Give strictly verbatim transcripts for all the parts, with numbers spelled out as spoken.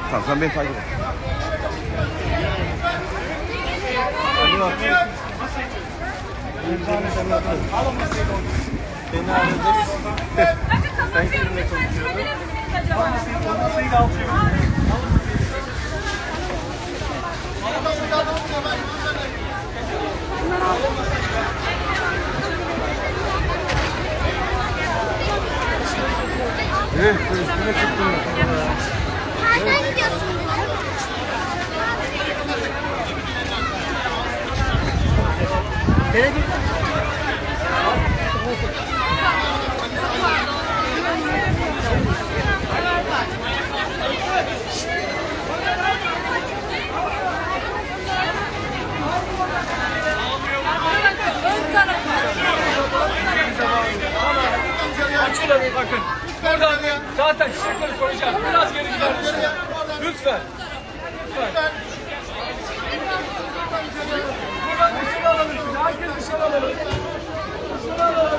Tamam sen beni takip et. Alın masayı da beni alacağız. Sen kiminle konuşuyordun? O masayı da alacağım. Evet, üstüne çıktım. Nereden gidiyorsun? Nereye gittin? Açılın bakın. Buradan zaten çiçekleri koyacağız. Biraz geri gider misiniz? Lütfen. Lütfen. Buradan dışarı alalım sizi. Herkes dışarı alalım. Dışarı alalım.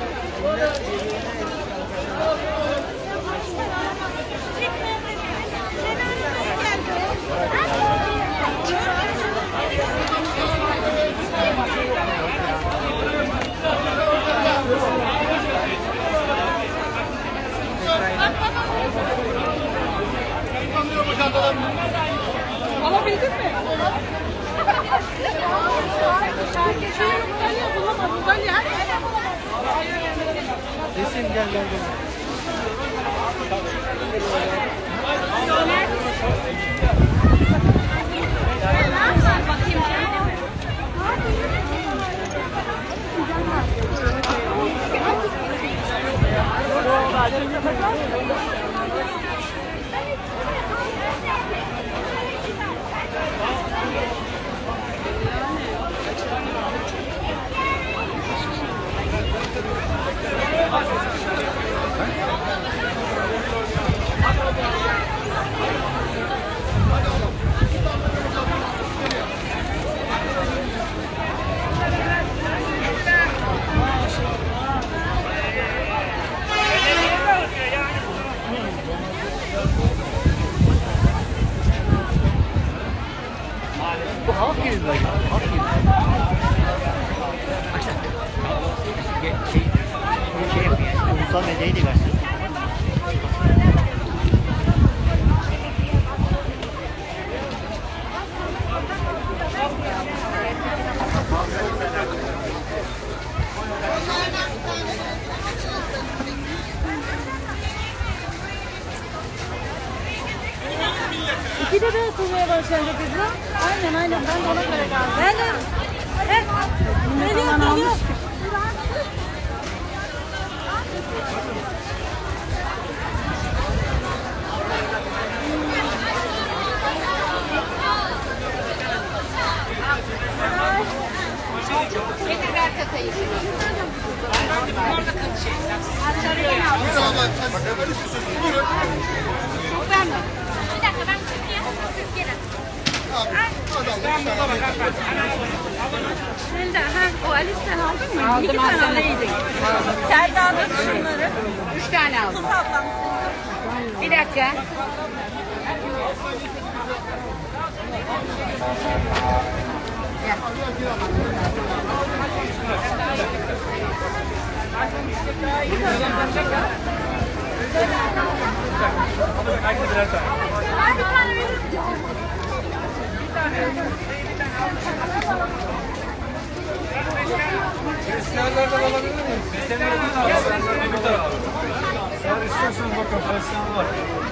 Alabildin mi? Bulamadım. Ben ya. Kesin gel gel gel. Bu halk gibi böyle. Halk gibi. Şey, şey yapıyor yani. Ulusal medyayı da versin. İki de ben kurmaya başlayacak kızım. Aynen aynen ben de ona göre geldim. Benim. Evet. Geliyor geliyor. Getir ver kasayı. Çok verme. Bir dakika ben çıkayım. Siz gelin. Sen de ha o Alice'den aldın mı? Aldım, İki tane aldım. aldıydın. Sen de aldın şunları. Üç tane aldım. Bir dakika. Festivallerde alabilir miyiz? Festivallerde bir tarafa. Eğer istiyorsanız bakın festival var.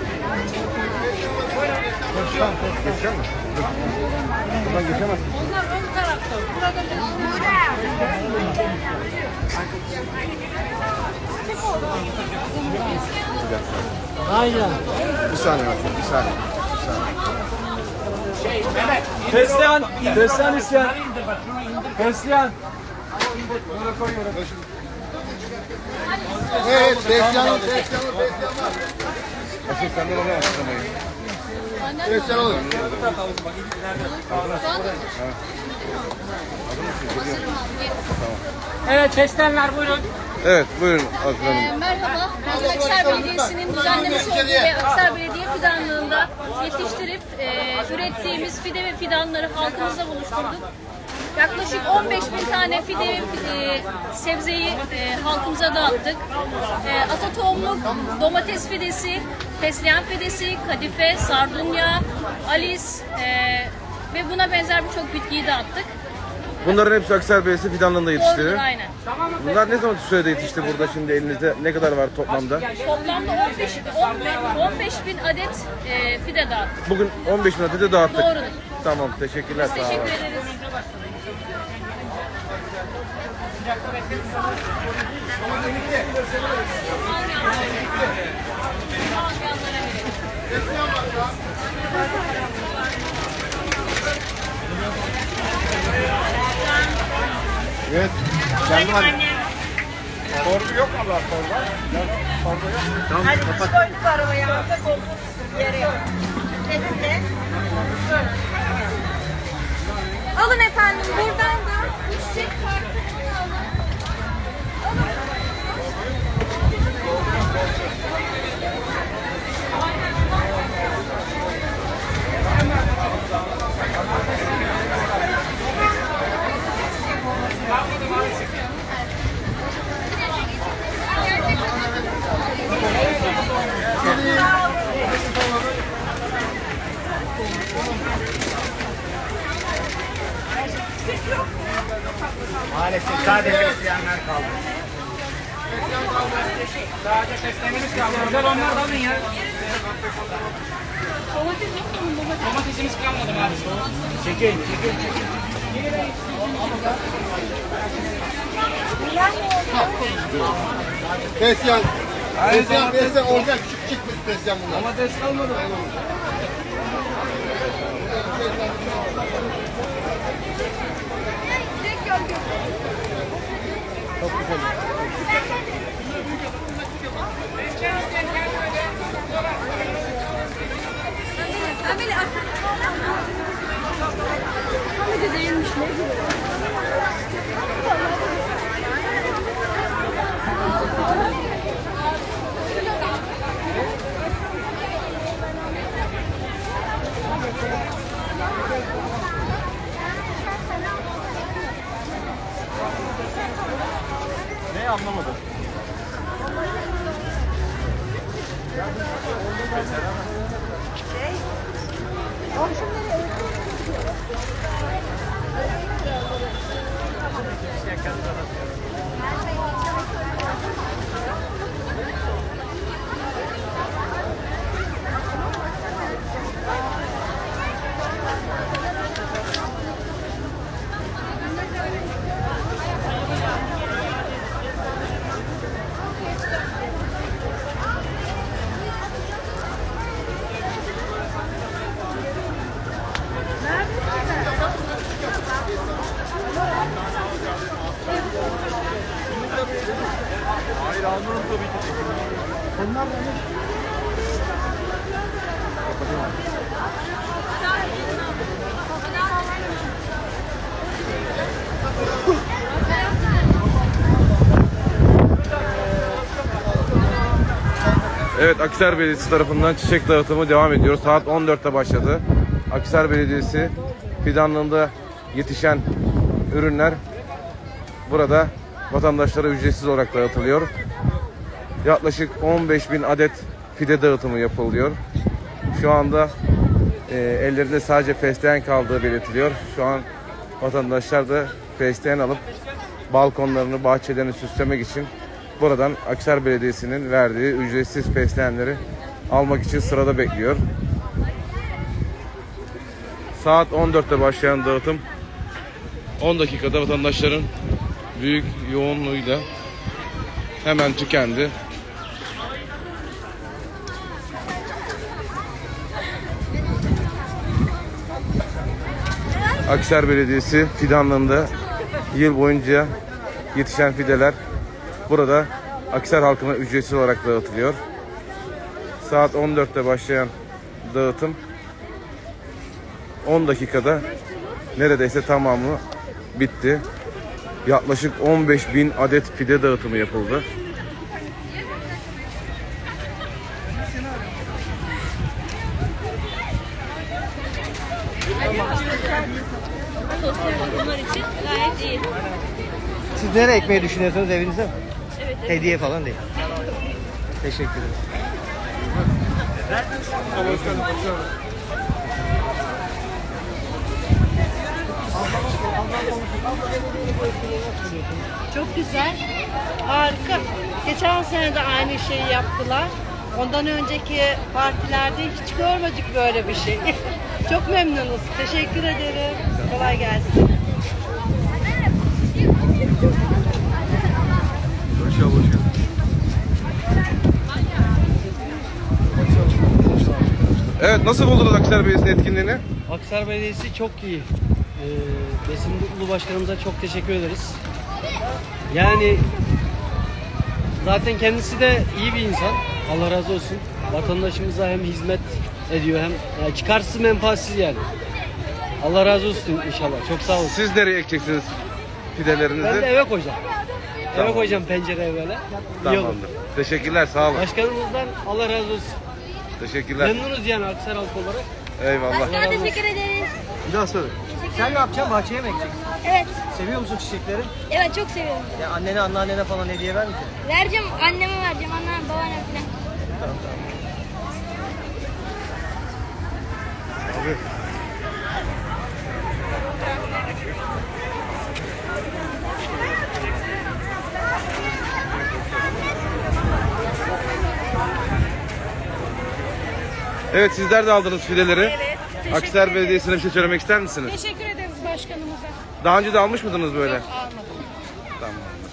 Geçeceğim mi? Buradan geçemezsin. Onlar ön tarafta. Burada Aynen. Bir saniye bakayım, bir saniye. Bir saniye. Fesleğen, fesleğen isteyen. Fesleğen. Böyle koyuyorum. Evet, Fesleğen, Fesleğen, Fesleğen. Asıl senden onu açıklamayı. Fesleğen olur. Evet, fesleğenler buyurun. Evet, buyurun Akın Hanım. Ee, merhaba, biz Akhisar Belediyesi'nin düzenlemiş olduğu ve Akhisar Belediye Fidanlığı'nda yetiştirip e, ürettiğimiz fide ve fidanları halkımıza buluşturduk. Yaklaşık on beş bin tane fide ve e, sebzeyi e, halkımıza dağıttık. E, ata tohumluk domates fidesi, fesleğen fidesi, kadife, sardunya, alis e, ve buna benzer birçok bitkiyi dağıttık. Bunların hepsi Akhisar Belediyesi fidanlığında yetiştiriyor. Doğrudur, aynen. Bunlar ne zaman sürede yetişti burada şimdi elinizde? Ne kadar var toplamda? Toplamda on beş bin adet e, fide dağıttık. Bugün on beş bin adeti dağıttık. Doğrudur. Tamam, teşekkürler. Sağ olun. Teşekkür ederiz. Evet. Geldim hadi. Torba yok mu Allah torba? Torba yok. Tamam, Hadi kapat. biz koyduk arabaya. Orada koyduk yere. Elinde. Alın efendim buradan da üç çiçek kartını alın. Maalesef sadece besleyenler kaldı. Sadece fesleğenimiz kaldı. Güzel onlar da alın ya. Domatesimiz kalmadı maalesef. Çekin, çekin, çekin. Fesleğen. Fesleğen, fesleğen olacak. Küçük küçük bir fesleğen bunlar. Domates kalmadı. Çok güzel. Ne anlamadım. Hayır almıyorum tabii ki. Onlar da ne? Evet, Akhisar Belediyesi tarafından çiçek dağıtımı devam ediyor. Saat on dörtte başladı. Akhisar Belediyesi fidanlığında yetişen ürünler burada vatandaşlara ücretsiz olarak dağıtılıyor. Yaklaşık on beş bin adet fide dağıtımı yapılıyor. Şu anda e, ellerinde sadece fesleğen kaldığı belirtiliyor. Şu an vatandaşlar da fesleğen alıp balkonlarını, bahçelerini süslemek için buradan Akhisar Belediyesi'nin verdiği ücretsiz fesleğenleri almak için sırada bekliyor. Saat on dörtte başlayan dağıtım on dakikada vatandaşların büyük yoğunluğuyla hemen tükendi. Akhisar Belediyesi fidanlığında yıl boyunca yetişen fideler burada Akhisar halkına ücretsiz olarak dağıtılıyor. Saat on dörtte başlayan dağıtım on dakikada neredeyse tamamı bitti. Yaklaşık on beş bin adet fide dağıtımı yapıldı. Sosyal durumlar için gayet iyi. Siz nereye ekmeği düşünüyorsunuz, evinize mi? Evet, evet. Hediye falan değil. Teşekkür ederim. Çok güzel. Harika. Geçen sene de aynı şeyi yaptılar. Ondan önceki partilerde hiç görmedik böyle bir şey. Çok memnunuz. Teşekkür ederim. Kolay gelsin. Evet, nasıl buldunuz Akhisar Belediyesi etkinliğini? Akhisar Belediyesi çok iyi. Ee, Besim Ulu Başkanımıza çok teşekkür ederiz. Yani zaten kendisi de iyi bir insan. Allah razı olsun. Vatandaşımıza hem hizmet ediyor hem yani çıkarsız menfaatsiz yani. Allah razı olsun inşallah. Çok sağ olun. Siz nereye ekeceksiniz fidelerinizi? Ben de eve koyacağım. Tamam. Eve koyacağım pencereye böyle. İyi olur. Tamamdır. Teşekkürler, sağ olun. Başkanımızdan Allah razı olsun. Teşekkürler. Memnunuz yani Akhisar halkı olarak. Eyvallah. Başkana teşekkür ederiz. Bir daha söyle. Sen ne yapacaksın? Bahçeye mi ekeceksin? Evet, Seviyor musun çiçekleri? evet çok seviyorum. Ya annene, anneannene falan hediye vermeyeceksin. Vereceğim, anneme vereceğim, annem, babaannem falan. Evet, sizler de aldınız fideleri. Evet, teşekkür Akhisar ederiz. Belediyesi'ne bir şey söylemek ister misiniz? Teşekkür ederiz başkanımıza. Daha önce de almış mıydınız böyle? Yok, almadım. Tamam.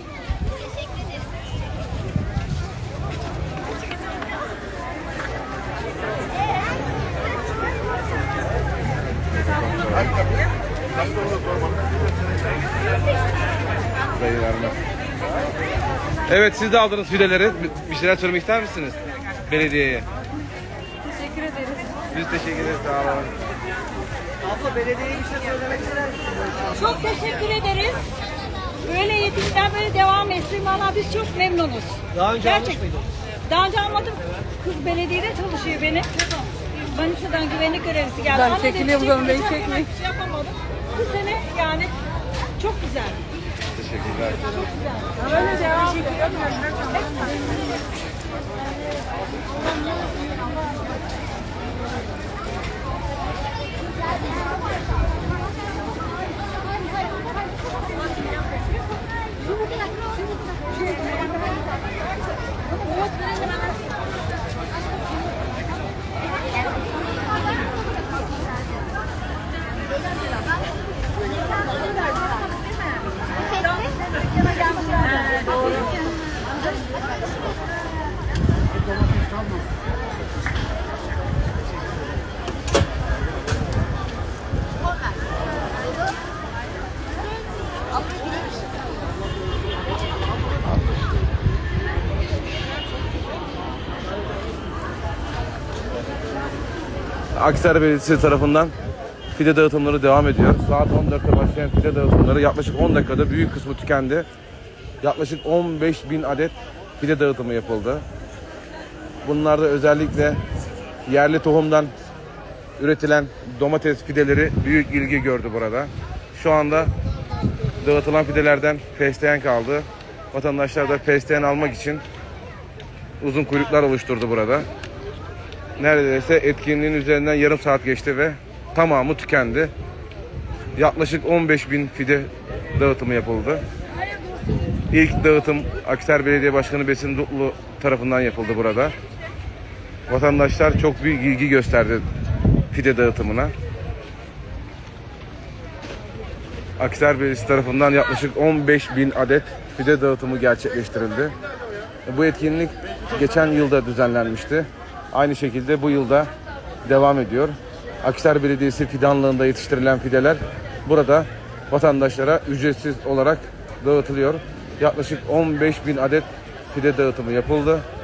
Dayı vermez. Evet, siz de aldınız fideleri. Bir şeyler söylemek ister misiniz belediyeye? Teşekkür ederiz. Biz teşekkür ederiz. Sağ olun. Abla belediyeye bir şey söylemek ister misin? Çok teşekkür ederiz. Böyle yetişten böyle devam etsin. Valla biz çok memnunuz. Daha önce almış Gerçekten. mıydın? Daha önce almadım. Kız belediyede çalışıyor benim. Manisa'dan güvenlik görevlisi geldi. Ben Ama çekiliyor dedim, buradan, beni çok çekmeyin. yemek yapamadım. Bu sene yani çok güzel. Teşekkürler. Böyle devam ediyor. Akhisar Belediyesi tarafından fide dağıtımları devam ediyor. Saat on dörtte başlayan fide dağıtımları yaklaşık on dakikada büyük kısmı tükendi. Yaklaşık on beş bin adet fide dağıtımı yapıldı. Bunlarda özellikle yerli tohumdan üretilen domates fideleri büyük ilgi gördü burada. Şu anda dağıtılan fidelerden fesleğen kaldı. Vatandaşlar da fesleğen almak için uzun kuyruklar oluşturdu burada. Neredeyse etkinliğin üzerinden yarım saat geçti ve tamamı tükendi. Yaklaşık on beş bin fide dağıtımı yapıldı. İlk dağıtım Akhisar Belediye Başkanı Besim Dutlu tarafından yapıldı burada. Vatandaşlar çok büyük ilgi gösterdi fide dağıtımına. Akhisar Belediyesi tarafından yaklaşık on beş bin adet fide dağıtımı gerçekleştirildi. Bu etkinlik geçen yılda düzenlenmişti. Aynı şekilde bu yılda devam ediyor. Akhisar Belediyesi fidanlığında yetiştirilen fideler burada vatandaşlara ücretsiz olarak dağıtılıyor. Yaklaşık on beş bin adet fide dağıtımı yapıldı.